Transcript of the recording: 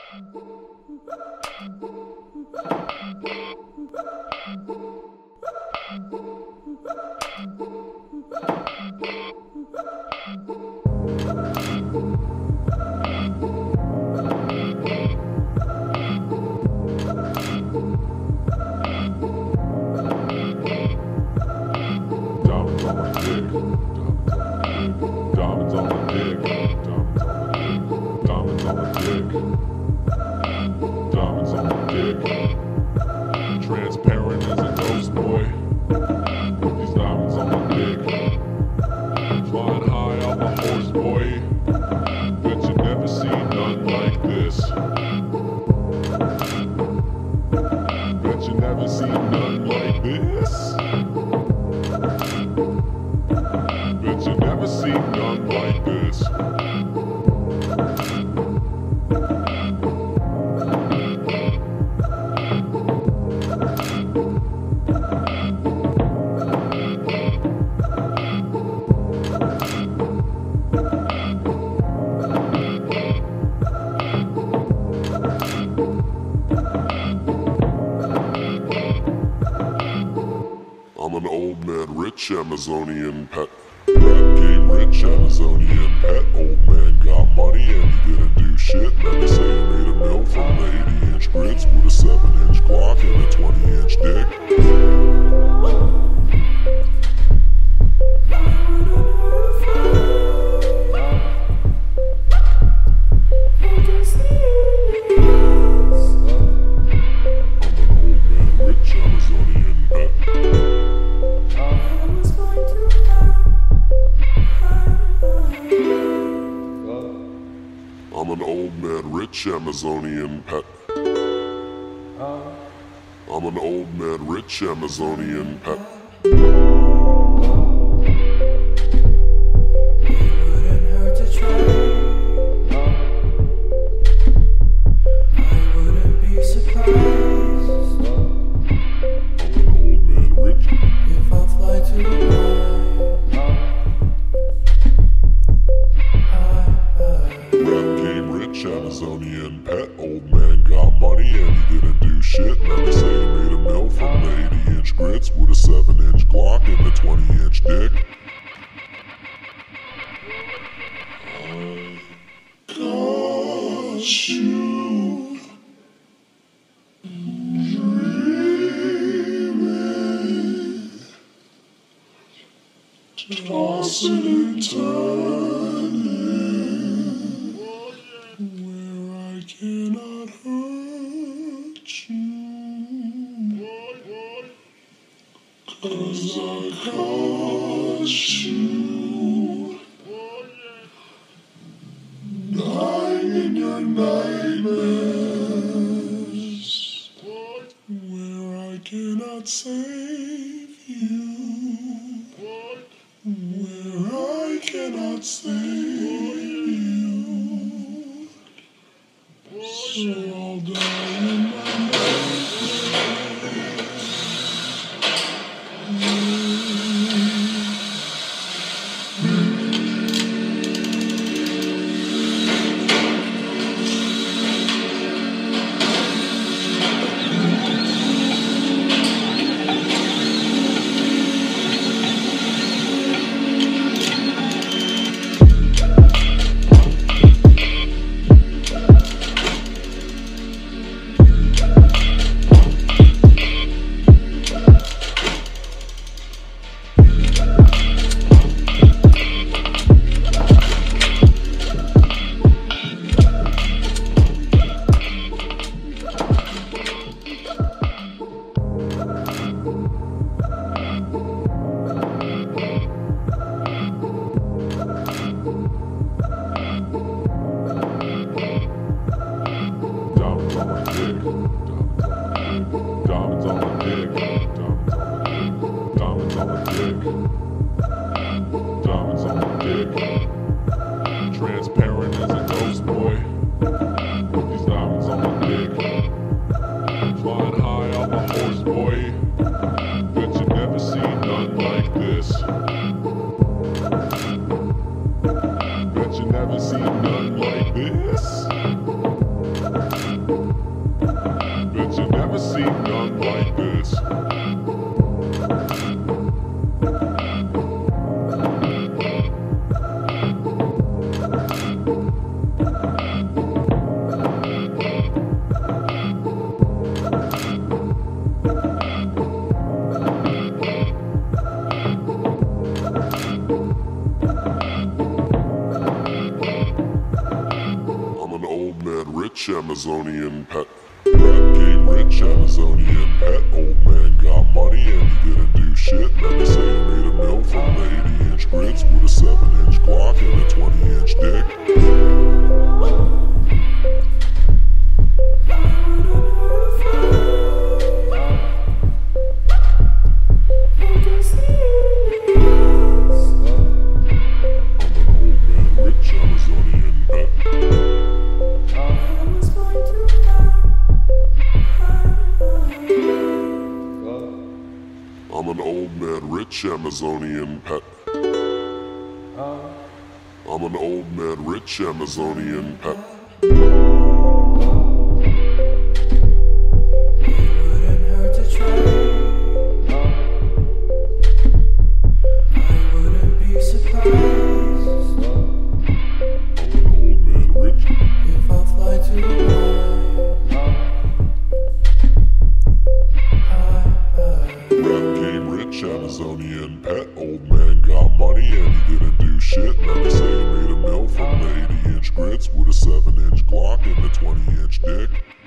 Diamonds on my dick. Diamonds on my dick. Diamonds on my dick. Transparent as a ghost, boy. These diamonds on my dick. Flying high on my horse, boy. Bet you never seen none like this. Bet you never seen none like this. Bet you never seen none like this. I'm an old man, rich Amazonian pet. Rap game, rich Amazonian pet. Old man got money and he didn't do shit. Man, they say he made a mill from the 80-inch grids with a 7-inch Glock and a 20-inch dick. I'm an old man, rich Amazonian pet. I'm an old man, rich Amazonian pet. Amazonian pet. Old man got money and he didn't do shit. Now they say he made a mill from the 80-inch grits with a 7-inch Glock and a 20-inch dick. I got you dreaming, tossing and turning, where I cannot hurt you, 'cause I caught you dying in your nightmares, where I cannot save you, where I cannot save you, so I'll die in my nightmares. old man, rich Amazonian pet. Rap game rich Amazonian pet. Old man got money and he didn't do shit. Then they say he made a mill from the 80-inch grids with a 7-inch Glock and a 20-inch dick. I'm an old man, rich Amazonian pet. I'm an old man, rich Amazonian pet. It wouldn't hurt to try. I wouldn't be surprised. I'm an old man, rich. If I fly too Amazonian pet. Old man got money and he didn't do shit. Now they say he made a mill from the 80-inch grits with a 7-inch Glock and a 20-inch dick.